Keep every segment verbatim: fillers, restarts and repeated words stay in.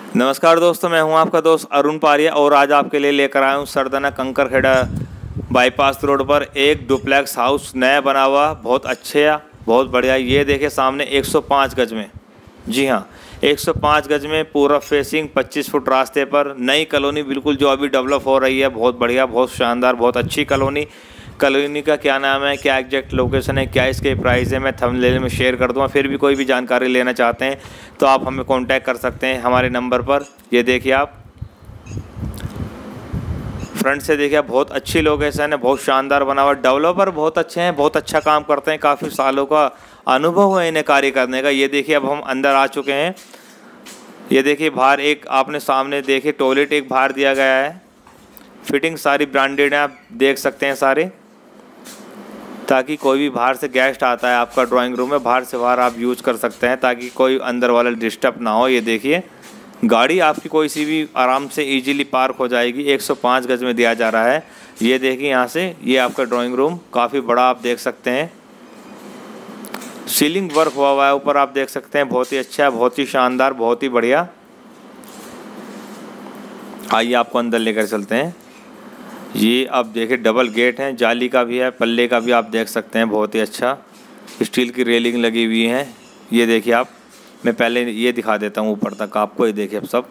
नमस्कार दोस्तों, मैं हूं आपका दोस्त अरुण पारिया और आज आपके लिए लेकर आया हूं सरदाना कंकरखेड़ा बाईपास रोड पर एक डुप्लेक्स हाउस नया बना हुआ, बहुत अच्छे बहुत बढ़िया। ये देखिए सामने एक सौ पाँच गज में, जी हां एक सौ पाँच गज में पूरा फेसिंग पच्चीस फुट रास्ते पर नई कॉलोनी बिल्कुल जो अभी डेवलप हो रही है। बहुत बढ़िया, बहुत शानदार, बहुत अच्छी कॉलोनी। कॉलोनी का क्या नाम है, क्या एग्जैक्ट लोकेशन है, क्या इसके प्राइस है, मैं थंबनेल में शेयर कर दूंगा। फिर भी कोई भी जानकारी लेना चाहते हैं तो आप हमें कांटेक्ट कर सकते हैं हमारे नंबर पर। ये देखिए आप फ्रंट से देखिए, बहुत अच्छी लोकेशन है, बहुत शानदार बना हुआ। डेवलपर बहुत अच्छे हैं, बहुत अच्छा काम करते हैं, काफ़ी सालों का अनुभव है इन्हें कार्य करने का। ये देखिए अब हम अंदर आ चुके हैं। ये देखिए बाहर एक आपने सामने देखिए टॉयलेट एक बाहर दिया गया है। फिटिंग सारी ब्रांडेड है, आप देख सकते हैं सारे, ताकि कोई भी बाहर से गेस्ट आता है, आपका ड्राइंग रूम है, बाहर से बाहर आप यूज़ कर सकते हैं ताकि कोई अंदर वाला डिस्टर्ब ना हो। ये देखिए गाड़ी आपकी कोई सी भी आराम से इजीली पार्क हो जाएगी। एक सौ पाँच गज में दिया जा रहा है। ये देखिए यहाँ से ये आपका ड्राइंग रूम काफ़ी बड़ा आप देख सकते हैं। सीलिंग वर्क हुआ हुआ है ऊपर, आप देख सकते हैं, बहुत ही अच्छा है, बहुत ही शानदार, बहुत ही बढ़िया। आइए आपको अंदर लेकर चलते हैं। ये अब देखिए डबल गेट है, जाली का भी है, पल्ले का भी, आप देख सकते हैं, बहुत ही अच्छा। स्टील की रेलिंग लगी हुई है। ये देखिए आप, मैं पहले ये दिखा देता हूँ ऊपर तक आपको। ये देखिए अब सब,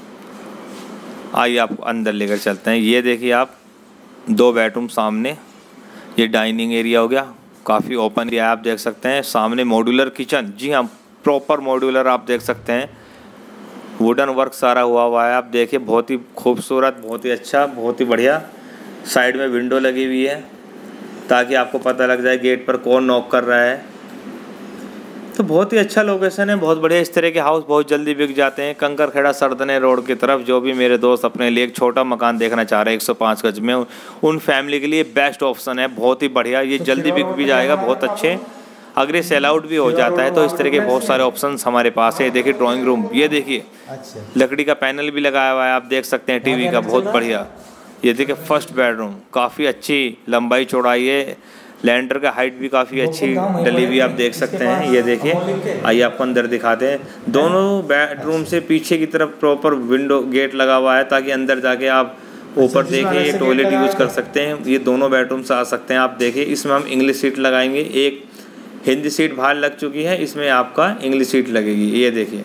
आइए आपको अंदर लेकर चलते हैं। ये देखिए आप, दो बेडरूम सामने, ये डाइनिंग एरिया हो गया, काफ़ी ओपन एरिया आप देख सकते हैं। सामने मॉड्यूलर किचन, जी हाँ प्रॉपर मॉड्यूलर आप देख सकते हैं। वुडन वर्क सारा हुआ हुआ है, आप देखिए, बहुत ही खूबसूरत, बहुत ही अच्छा, बहुत ही बढ़िया। साइड में विंडो लगी हुई है ताकि आपको पता लग जाए गेट पर कौन नॉक कर रहा है। तो बहुत ही अच्छा लोकेशन है, बहुत बढ़िया। इस तरह के हाउस बहुत जल्दी बिक जाते हैं कंकरखेड़ा सरदने रोड की तरफ। जो भी मेरे दोस्त अपने लिए एक छोटा मकान देखना चाह रहे हैं एक सौ पाँच गज में, उन फैमिली के लिए बेस्ट ऑप्शन है, बहुत ही बढ़िया। ये जल्दी बिक भी जाएगा, बहुत अच्छे। अगर ये सेल आउट भी हो जाता है तो इस तरह के बहुत सारे ऑप्शंस हमारे पास है। देखिए ड्राइंग रूम, ये देखिए लकड़ी का पैनल भी लगाया हुआ है, आप देख सकते हैं, टीवी का, बहुत बढ़िया। ये देखिए फर्स्ट बेडरूम, काफ़ी अच्छी लंबाई चौड़ाई है, लैंडर का हाइट भी काफ़ी अच्छी डली हुई आप देख सकते हैं। ये देखिए, आइए आपको अंदर दिखाते हैं। दोनों बेडरूम से पीछे की तरफ प्रॉपर विंडो गेट लगा हुआ है ताकि अंदर जाके आप ऊपर देखिए ये टॉयलेट यूज़ कर सकते हैं। ये दोनों बेडरूम से आ सकते हैं। आप देखिए इसमें हम इंग्लिश सीट लगाएंगे, एक हिंदी सीट बाहर लग चुकी है, इसमें आपका इंग्लिश सीट लगेगी। ये देखिए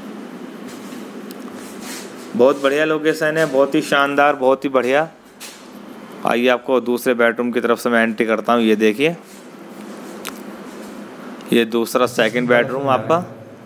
बहुत बढ़िया लोकेशन है, बहुत ही शानदार, बहुत ही बढ़िया। आइए आपको दूसरे बेडरूम की तरफ से मैं एंट्री करता हूँ। ये देखिए ये दूसरा सेकंड बेडरूम आपका,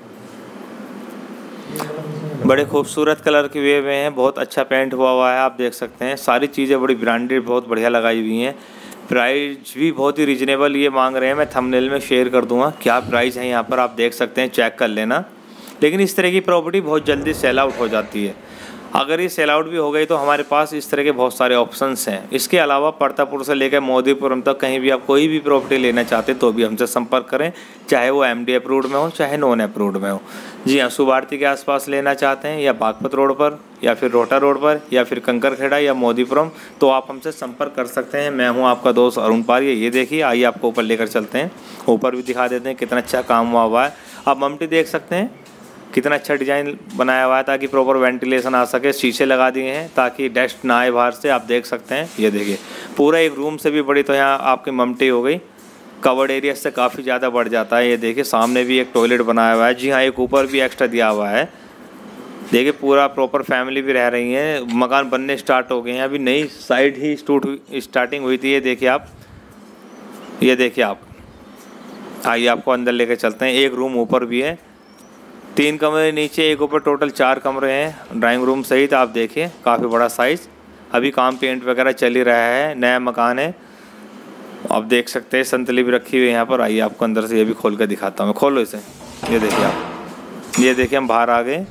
बड़े खूबसूरत कलर के हुए हुए हैं, बहुत अच्छा पेंट हुआ हुआ है, आप देख सकते हैं। सारी चीज़ें बड़ी ब्रांडेड, बहुत बढ़िया लगाई हुई हैं। प्राइस भी बहुत ही रिजनेबल ये मांग रहे हैं, मैं थंबनेल में शेयर कर दूंगा क्या प्राइस है, यहाँ पर आप देख सकते हैं, चेक कर लेना। लेकिन इस तरह की प्रॉपर्टी बहुत जल्दी सेल आउट हो जाती है। अगर ये सेल आउट भी हो गई तो हमारे पास इस तरह के बहुत सारे ऑप्शंस हैं। इसके अलावा परतापुर से लेकर मोदीपुरम तक कहीं भी आप कोई भी प्रॉपर्टी लेना चाहते तो भी हमसे संपर्क करें, चाहे वो एमडी अप्रूव्ड में हो चाहे नॉन अप्रूव्ड में हो। जी हाँ, सुबारती के आसपास लेना चाहते हैं या बागपत रोड पर या फिर रोटा रोड पर या फिर कंकरखेड़ा या मोदीपुरम, तो आप हमसे संपर्क कर सकते हैं। मैं हूँ आपका दोस्त अरुण पारिया। ये देखिए, आइए आपको ऊपर लेकर चलते हैं, ऊपर भी दिखा देते हैं कितना अच्छा काम हुआ हुआ है। आप ममटी देख सकते हैं, कितना अच्छा डिज़ाइन बनाया हुआ है ताकि प्रॉपर वेंटिलेशन आ सके। शीशे लगा दिए हैं ताकि डस्ट ना आए बाहर से, आप देख सकते हैं। ये देखिए पूरा एक रूम से भी बड़ी तो यहाँ आपकी ममटी हो गई, कवर्ड एरिया से काफ़ी ज़्यादा बढ़ जाता है। ये देखिए सामने भी एक टॉयलेट बनाया हुआ है, जी हाँ एक ऊपर भी एक्स्ट्रा दिया हुआ है। देखिए पूरा प्रॉपर फैमिली भी रह रही है। मकान बनने स्टार्ट हो गए हैं, अभी नई साइड ही स्टार्टिंग हुई थी। ये देखिए आप, ये देखिए आप, आइए आपको अंदर लेकर चलते हैं। एक रूम ऊपर भी है, तीन कमरे नीचे, एक ऊपर, टोटल चार कमरे हैं ड्राइंग रूम सहित। आप देखिए काफ़ी बड़ा साइज़, अभी काम पेंट वगैरह चल ही रहा है, नया मकान है। आप देख सकते हैं संतली भी रखी हुई है यहाँ पर। आइए आपको अंदर से ये भी खोल कर दिखाता हूँ, खोलो इसे। ये देखिए आप, ये देखिए हम बाहर आ गए,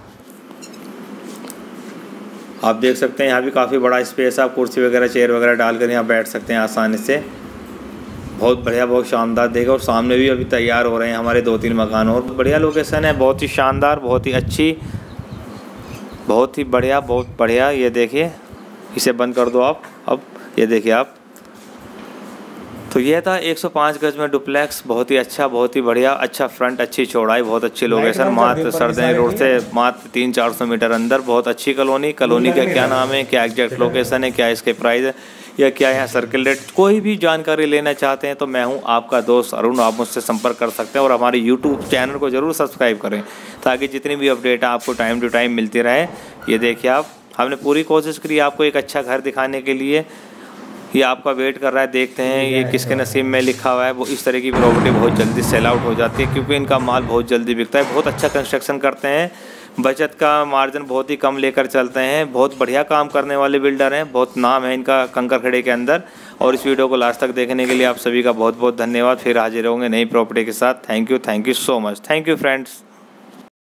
आप देख सकते हैं यहाँ भी काफ़ी बड़ा स्पेस है। आप कुर्सी वगैरह चेयर वगैरह डालकर यहाँ बैठ सकते हैं आसानी से, बहुत बढ़िया, बहुत शानदार। देखो और सामने भी अभी तैयार हो रहे हैं हमारे दो तीन मकान और। बढ़िया लोकेशन है, बहुत ही शानदार, बहुत ही अच्छी, बहुत ही बढ़िया, बहुत बढ़िया। ये देखिए, इसे बंद कर दो आप अब। ये देखिए आप, तो यह था एक सौ पाँच गज में डुप्लेक्स, बहुत ही अच्छा, बहुत ही बढ़िया, अच्छा फ्रंट, अच्छी चौड़ाई, बहुत अच्छी लोकेशन, मात्र सरदनी रोड से मात्र तीन चार सौ मीटर अंदर, बहुत अच्छी कॉलोनी। कॉलोनी का क्या नाम है, क्या एग्जैक्ट लोकेशन है, क्या इसके प्राइस है या क्या यहाँ सर्किल रेट, कोई भी जानकारी लेना चाहते हैं तो मैं हूँ आपका दोस्त अरुण, आप मुझसे संपर्क कर सकते हैं। और हमारे यूट्यूब चैनल को ज़रूर सब्सक्राइब करें ताकि जितनी भी अपडेट है आपको टाइम टू टाइम मिलती रहे। ये देखिए आप, हमने पूरी कोशिश करी आपको एक अच्छा घर दिखाने के लिए। ये आपका वेट कर रहा है, देखते हैं ये किसके नसीब में लिखा हुआ है। वो इस तरह की प्रॉपर्टी बहुत जल्दी सेल आउट हो जाती है क्योंकि इनका माल बहुत जल्दी बिकता है। बहुत अच्छा कंस्ट्रक्शन करते हैं, बचत का मार्जिन बहुत ही कम लेकर चलते हैं, बहुत बढ़िया काम करने वाले बिल्डर हैं, बहुत नाम है इनका कंकरखेड़े के अंदर। और इस वीडियो को लास्ट तक देखने के लिए आप सभी का बहुत बहुत धन्यवाद। फिर हाजिर होंगे नई प्रॉपर्टी के साथ। Thank you, thank you so much, thank you friends.